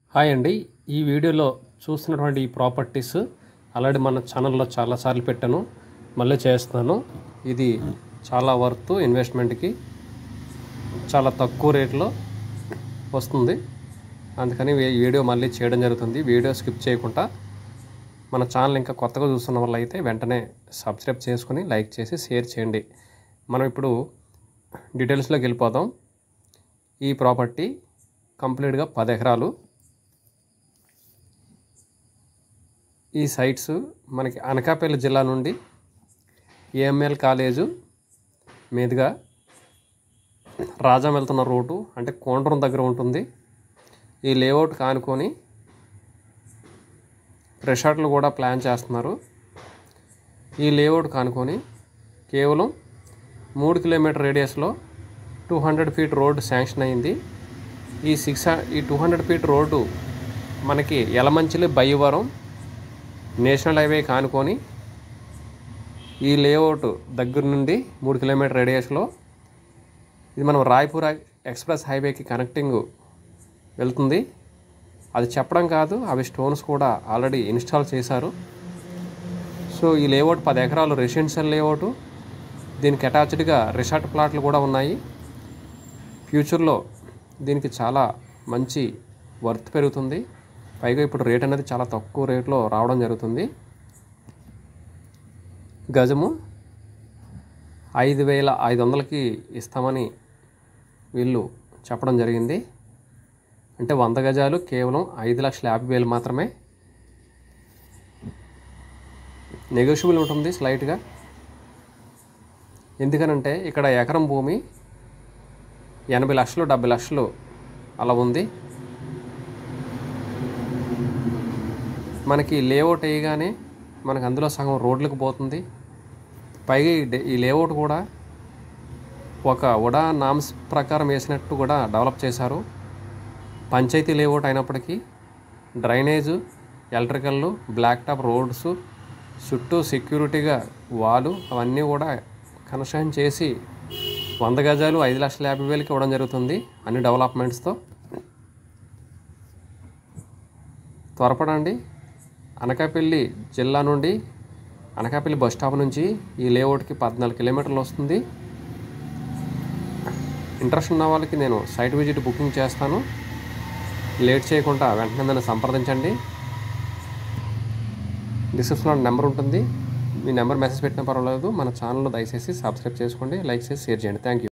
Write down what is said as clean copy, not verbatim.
Hi అండి. ఈ వీడియోలో చూస్తున్నటువంటి ఈ ప్రాపర్టీస్ ఆల్రెడీ మన ఛానల్లో చాలాసార్లు పెట్టాను, మళ్ళీ చేస్తున్నాను. ఇది చాలా వర్త్ ఇన్వెస్ట్మెంట్కి, చాలా తక్కువ రేట్లో వస్తుంది. అందుకని ఈ వీడియో మళ్ళీ చేయడం జరుగుతుంది. వీడియో స్కిప్ చేయకుండా మన ఛానల్ ఇంకా కొత్తగా చూస్తున్న వాళ్ళు అయితే వెంటనే సబ్స్క్రైబ్ చేసుకుని లైక్ చేసి షేర్ చేయండి. మనం ఇప్పుడు డీటెయిల్స్లోకి వెళ్ళిపోదాం. ఈ ప్రాపర్టీ కంప్లీట్గా 10 ఎకరాలు. ఈ సైట్స్ మనకి అనకాపల్లి జిల్లా నుండి ఏఎంఎల్ కాలేజు మీదుగా రాజాం వెళ్తున్న రోడ్డు అంటే కోండ్రం దగ్గర ఉంటుంది. ఈ లేఅవుట్ కానుకొని రిసార్ట్లు కూడా ప్లాన్ చేస్తున్నారు. ఈ లేఅవుట్ కానుకొని కేవలం 3 కిలోమీటర్ రేడియస్లో 200 ఫీట్ రోడ్డు శాంక్షన్ అయింది. ఈ 200 ఫీట్ రోడ్డు మనకి యలమంచిలి బయ్యవరం నేషనల్ హైవే కానుకొని ఈ లేఅవుట్ దగ్గర నుండి 3 కిలోమీటర్ రేడియస్లో ఇది మనం రాయ్పూర్ ఎక్స్ప్రెస్ హైవేకి కనెక్టింగ్ వెళ్తుంది. అది చెప్పడం కాదు, అవి స్టోన్స్ కూడా ఆల్రెడీ ఇన్స్టాల్ చేశారు. సో ఈ లేఅవుట్ 10 ఎకరాలు రెసిడెన్షియల్ లేఅవుట్. దీనికి అటాచ్డ్గా రిసార్ట్ ప్లాట్లు కూడా ఉన్నాయి. ఫ్యూచర్లో దీనికి చాలా మంచి వర్త్ పెరుగుతుంది. పైగా ఇప్పుడు రేట్ అనేది చాలా తక్కువ రేట్లో రావడం జరుగుతుంది. గజము 5,500కి ఇస్తామని వీళ్ళు చెప్పడం జరిగింది. అంటే 100 గజాలు కేవలం 5,50,000 మాత్రమే. నెగోషియబుల్ ఉంటుంది స్లైట్గా. ఎందుకనంటే ఇక్కడ ఎకరం భూమి 80 లక్షలు 70 లక్షలు అలా ఉంది. మనకి లేఅవుట్ వేయగానే మనకు అందులో సగం రోడ్లకు పోతుంది. పైగా ఈ లేఅవుట్ కూడా ఒక ఉడా నామ్స్ ప్రకారం వేసినట్టు కూడా డెవలప్ చేశారు. పంచాయతీ లేఅవుట్ అయినప్పటికీ drainage, electrical, black top roads, చుట్టూ సెక్యూరిటీగా వాలు అవన్నీ కూడా కన్స్ట్రక్షన్ చేసి 100 గజాలు 5,50,000కి ఇవ్వడం జరుగుతుంది అన్ని డెవలప్మెంట్స్తో. త్వరపడండి. అనకాపల్లి జిల్లా నుండి అనకాపల్లి బస్ స్టాప్ నుంచి ఈ లేఅవుట్కి 14 కిలోమీటర్లు వస్తుంది. ఇంట్రెస్ట్ ఉన్న వాళ్ళకి నేను సైట్ విజిట్ బుకింగ్ చేస్తాను. లేట్ చేయకుండా వెంటనే నన్ను సంప్రదించండి. డిస్క్రిప్షన్లో నెంబర్ ఉంటుంది. మీ నెంబర్ మెసేజ్ పెట్టినా పర్వాలేదు. మన ఛానల్లో దయచేసి సబ్స్క్రైబ్ చేసుకోండి, లైక్ చేసి షేర్ చేయండి. Thank you.